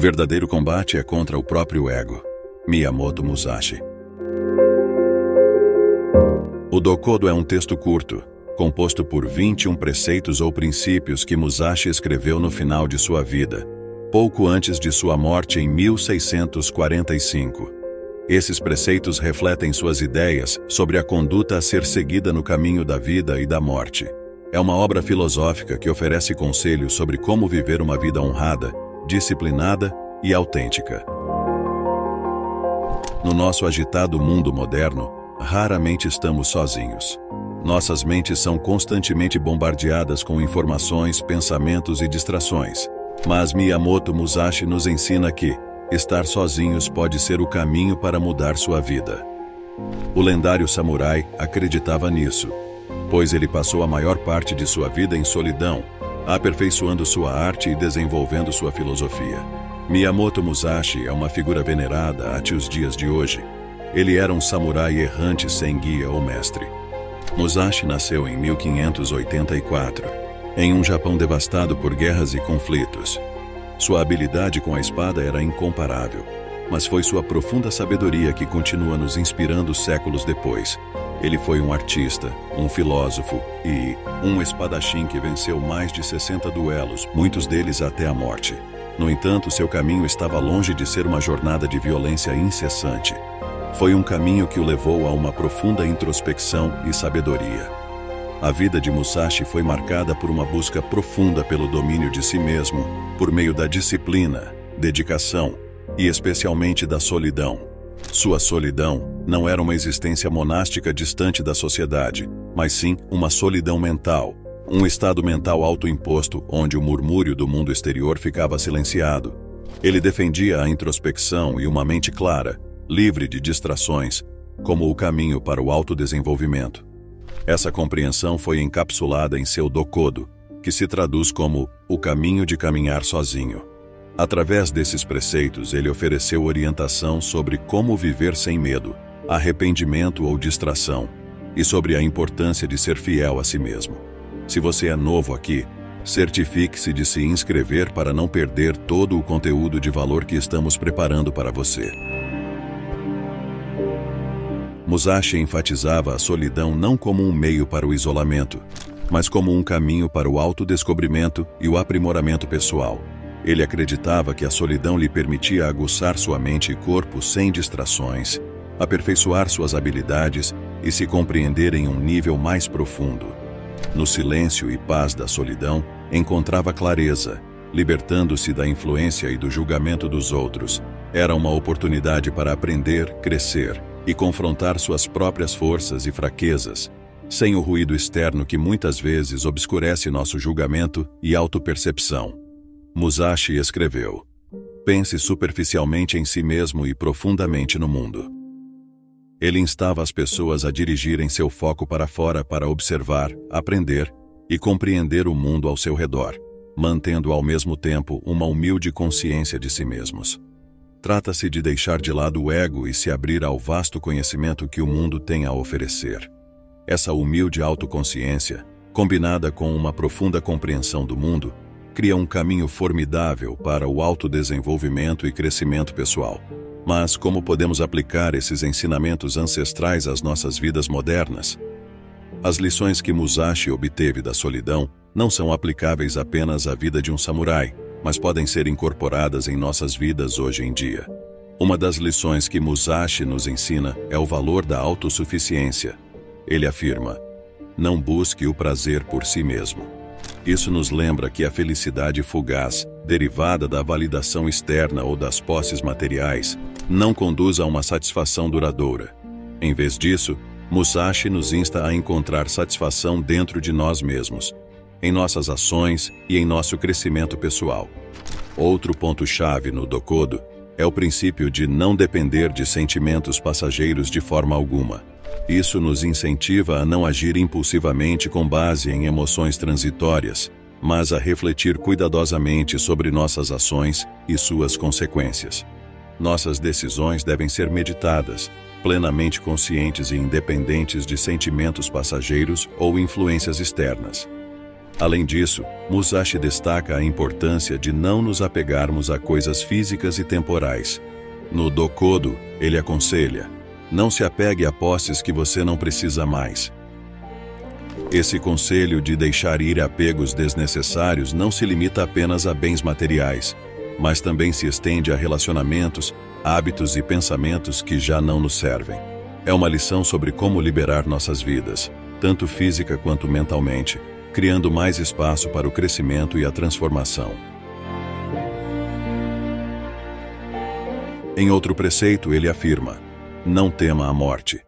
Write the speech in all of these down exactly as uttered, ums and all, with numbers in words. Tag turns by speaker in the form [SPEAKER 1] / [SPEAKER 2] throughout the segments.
[SPEAKER 1] verdadeiro combate é contra o próprio ego. Miyamoto Musashi. O Dokodo é um texto curto, composto por vinte e um preceitos ou princípios que Musashi escreveu no final de sua vida, pouco antes de sua morte em mil seiscentos e quarenta e cinco. Esses preceitos refletem suas ideias sobre a conduta a ser seguida no caminho da vida e da morte. É uma obra filosófica que oferece conselhos sobre como viver uma vida honrada, disciplinada e autêntica. No nosso agitado mundo moderno, raramente estamos sozinhos. Nossas mentes são constantemente bombardeadas com informações, pensamentos e distrações. Mas Miyamoto Musashi nos ensina que estar sozinhos pode ser o caminho para mudar sua vida. O lendário samurai acreditava nisso, pois ele passou a maior parte de sua vida em solidão, aperfeiçoando sua arte e desenvolvendo sua filosofia. Miyamoto Musashi é uma figura venerada até os dias de hoje. Ele era um samurai errante sem guia ou mestre. Musashi nasceu em mil quinhentos e oitenta e quatro, em um Japão devastado por guerras e conflitos. Sua habilidade com a espada era incomparável, mas foi sua profunda sabedoria que continua nos inspirando séculos depois. Ele foi um artista, um filósofo e um espadachim que venceu mais de sessenta duelos, muitos deles até a morte. No entanto, seu caminho estava longe de ser uma jornada de violência incessante. Foi um caminho que o levou a uma profunda introspecção e sabedoria. A vida de Musashi foi marcada por uma busca profunda pelo domínio de si mesmo, por meio da disciplina, dedicação e especialmente da solidão. Sua solidão não era uma existência monástica distante da sociedade, mas sim uma solidão mental, um estado mental autoimposto onde o murmúrio do mundo exterior ficava silenciado. Ele defendia a introspecção e uma mente clara, livre de distrações, como o caminho para o autodesenvolvimento. Essa compreensão foi encapsulada em seu Dokodo, que se traduz como o caminho de caminhar sozinho. Através desses preceitos, ele ofereceu orientação sobre como viver sem medo, arrependimento ou distração, e sobre a importância de ser fiel a si mesmo. Se você é novo aqui, certifique-se de se inscrever para não perder todo o conteúdo de valor que estamos preparando para você. Musashi enfatizava a solidão não como um meio para o isolamento, mas como um caminho para o autodescobrimento e o aprimoramento pessoal. Ele acreditava que a solidão lhe permitia aguçar sua mente e corpo sem distrações, aperfeiçoar suas habilidades e se compreender em um nível mais profundo. No silêncio e paz da solidão, encontrava clareza, libertando-se da influência e do julgamento dos outros. Era uma oportunidade para aprender, crescer e confrontar suas próprias forças e fraquezas, sem o ruído externo que muitas vezes obscurece nosso julgamento e autopercepção. Musashi escreveu: pense superficialmente em si mesmo e profundamente no mundo. Ele instava as pessoas a dirigirem seu foco para fora para observar, aprender e compreender o mundo ao seu redor, mantendo ao mesmo tempo uma humilde consciência de si mesmos. Trata-se de deixar de lado o ego e se abrir ao vasto conhecimento que o mundo tem a oferecer. Essa humilde autoconsciência, combinada com uma profunda compreensão do mundo, cria um caminho formidável para o autodesenvolvimento e crescimento pessoal. Mas como podemos aplicar esses ensinamentos ancestrais às nossas vidas modernas? As lições que Musashi obteve da solidão não são aplicáveis apenas à vida de um samurai, mas podem ser incorporadas em nossas vidas hoje em dia. Uma das lições que Musashi nos ensina é o valor da autossuficiência. Ele afirma: não busque o prazer por si mesmo. Isso nos lembra que a felicidade fugaz, derivada da validação externa ou das posses materiais, não conduz a uma satisfação duradoura. Em vez disso, Musashi nos insta a encontrar satisfação dentro de nós mesmos, em nossas ações e em nosso crescimento pessoal. Outro ponto-chave no Dokodo é o princípio de não depender de sentimentos passageiros de forma alguma. Isso nos incentiva a não agir impulsivamente com base em emoções transitórias, mas a refletir cuidadosamente sobre nossas ações e suas consequências. Nossas decisões devem ser meditadas, plenamente conscientes e independentes de sentimentos passageiros ou influências externas. Além disso, Musashi destaca a importância de não nos apegarmos a coisas físicas e temporais. No Dokodo, ele aconselha: não se apegue a posses que você não precisa mais. Esse conselho de deixar ir apegos desnecessários não se limita apenas a bens materiais, mas também se estende a relacionamentos, hábitos e pensamentos que já não nos servem. É uma lição sobre como liberar nossas vidas, tanto física quanto mentalmente, criando mais espaço para o crescimento e a transformação. Em outro preceito, ele afirma: não tema a morte.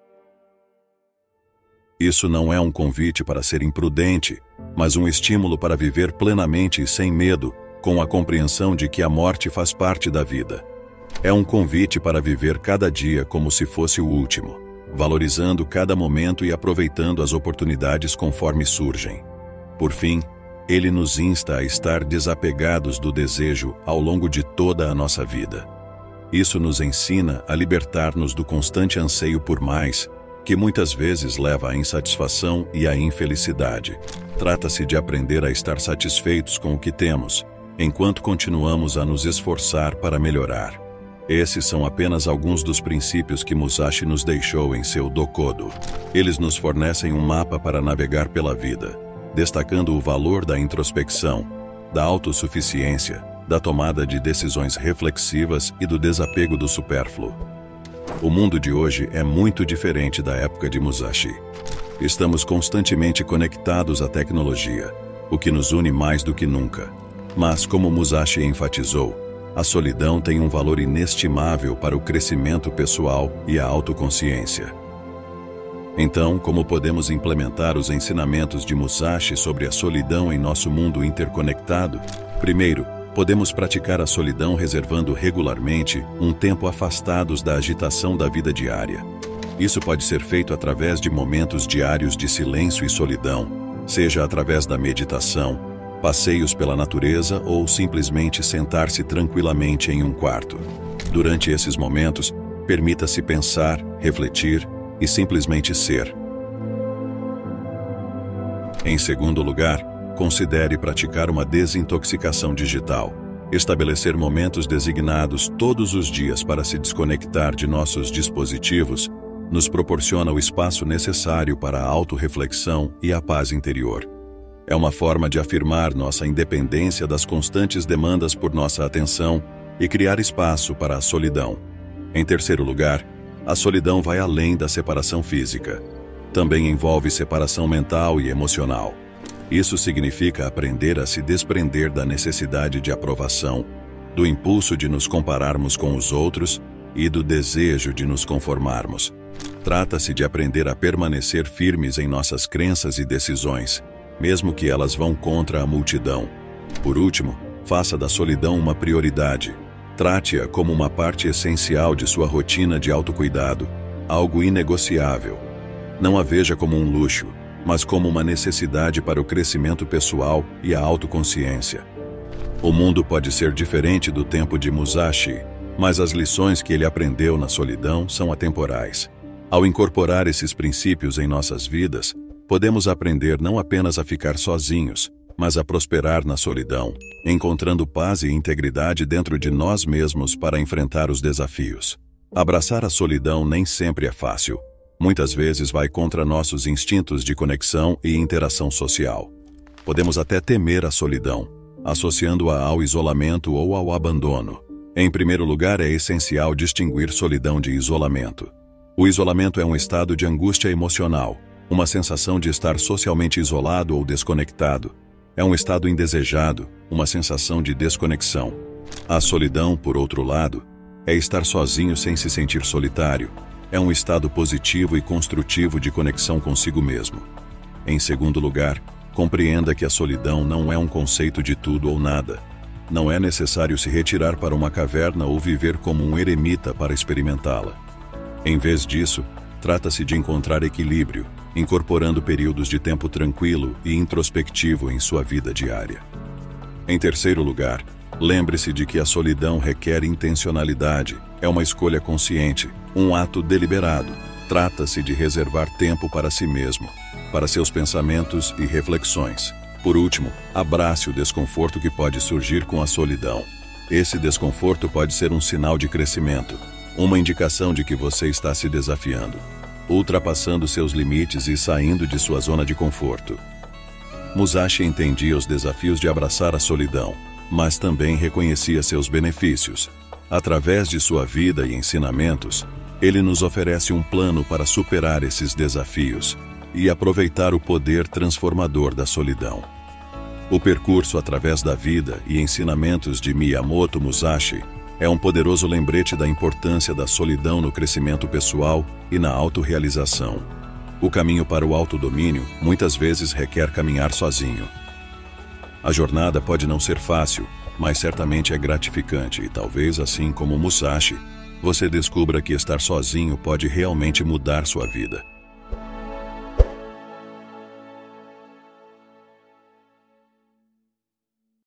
[SPEAKER 1] Isso não é um convite para ser imprudente, mas um estímulo para viver plenamente e sem medo, com a compreensão de que a morte faz parte da vida. É um convite para viver cada dia como se fosse o último, valorizando cada momento e aproveitando as oportunidades conforme surgem. Por fim, ele nos insta a estar desapegados do desejo ao longo de toda a nossa vida. Isso nos ensina a libertar-nos do constante anseio por mais, que muitas vezes leva à insatisfação e à infelicidade. Trata-se de aprender a estar satisfeitos com o que temos, enquanto continuamos a nos esforçar para melhorar. Esses são apenas alguns dos princípios que Musashi nos deixou em seu Dokodo. Eles nos fornecem um mapa para navegar pela vida, destacando o valor da introspecção, da autossuficiência, da tomada de decisões reflexivas e do desapego do supérfluo. O mundo de hoje é muito diferente da época de Musashi. Estamos constantemente conectados à tecnologia, o que nos une mais do que nunca. Mas, como Musashi enfatizou, a solidão tem um valor inestimável para o crescimento pessoal e a autoconsciência. Então, como podemos implementar os ensinamentos de Musashi sobre a solidão em nosso mundo interconectado? Primeiro, podemos praticar a solidão reservando regularmente um tempo afastados da agitação da vida diária. Isso pode ser feito através de momentos diários de silêncio e solidão, seja através da meditação, passeios pela natureza ou simplesmente sentar-se tranquilamente em um quarto. Durante esses momentos, permita-se pensar, refletir e simplesmente ser. Em segundo lugar, considere praticar uma desintoxicação digital. Estabelecer momentos designados todos os dias para se desconectar de nossos dispositivos nos proporciona o espaço necessário para a autorreflexão e a paz interior. É uma forma de afirmar nossa independência das constantes demandas por nossa atenção e criar espaço para a solidão. Em terceiro lugar, a solidão vai além da separação física. Também envolve separação mental e emocional. Isso significa aprender a se desprender da necessidade de aprovação, do impulso de nos compararmos com os outros e do desejo de nos conformarmos. Trata-se de aprender a permanecer firmes em nossas crenças e decisões, mesmo que elas vão contra a multidão. Por último, faça da solidão uma prioridade. Trate-a como uma parte essencial de sua rotina de autocuidado, algo inegociável. Não a veja como um luxo, mas como uma necessidade para o crescimento pessoal e a autoconsciência. O mundo pode ser diferente do tempo de Musashi, mas as lições que ele aprendeu na solidão são atemporais. Ao incorporar esses princípios em nossas vidas, podemos aprender não apenas a ficar sozinhos, mas a prosperar na solidão, encontrando paz e integridade dentro de nós mesmos para enfrentar os desafios. Abraçar a solidão nem sempre é fácil. Muitas vezes vai contra nossos instintos de conexão e interação social. Podemos até temer a solidão, associando-a ao isolamento ou ao abandono. Em primeiro lugar, é essencial distinguir solidão de isolamento. O isolamento é um estado de angústia emocional, uma sensação de estar socialmente isolado ou desconectado. É um estado indesejado, uma sensação de desconexão. A solidão, por outro lado, é estar sozinho sem se sentir solitário. É um estado positivo e construtivo de conexão consigo mesmo. Em segundo lugar, compreenda que a solidão não é um conceito de tudo ou nada. Não é necessário se retirar para uma caverna ou viver como um eremita para experimentá-la. Em vez disso, trata-se de encontrar equilíbrio, incorporando períodos de tempo tranquilo e introspectivo em sua vida diária. Em terceiro lugar, lembre-se de que a solidão requer intencionalidade, é uma escolha consciente, um ato deliberado. Trata-se de reservar tempo para si mesmo, para seus pensamentos e reflexões. Por último, abrace o desconforto que pode surgir com a solidão. Esse desconforto pode ser um sinal de crescimento, uma indicação de que você está se desafiando, ultrapassando seus limites e saindo de sua zona de conforto. Musashi entendia os desafios de abraçar a solidão, mas também reconhecia seus benefícios. Através de sua vida e ensinamentos, ele nos oferece um plano para superar esses desafios e aproveitar o poder transformador da solidão. O percurso através da vida e ensinamentos de Miyamoto Musashi é um poderoso lembrete da importância da solidão no crescimento pessoal e na autorrealização. O caminho para o autodomínio muitas vezes requer caminhar sozinho. A jornada pode não ser fácil, mas certamente é gratificante e talvez, assim como Musashi, você descubra que estar sozinho pode realmente mudar sua vida.